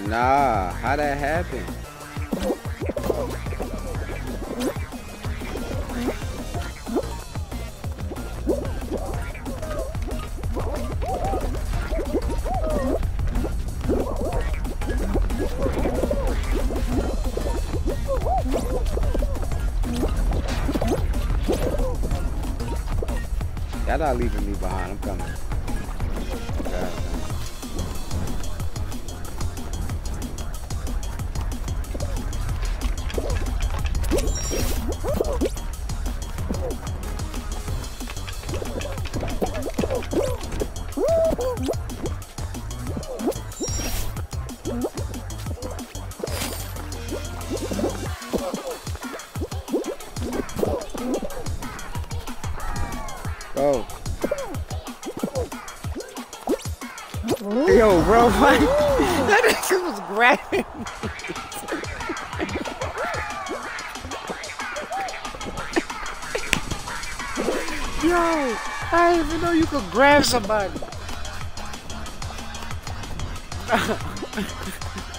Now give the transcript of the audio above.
Nah, how that happen? Y'all not leaving me behind. I'm coming. God, go. Yo, bro, what? That nigga was grabbing. Yo, I didn't even know you could grab somebody.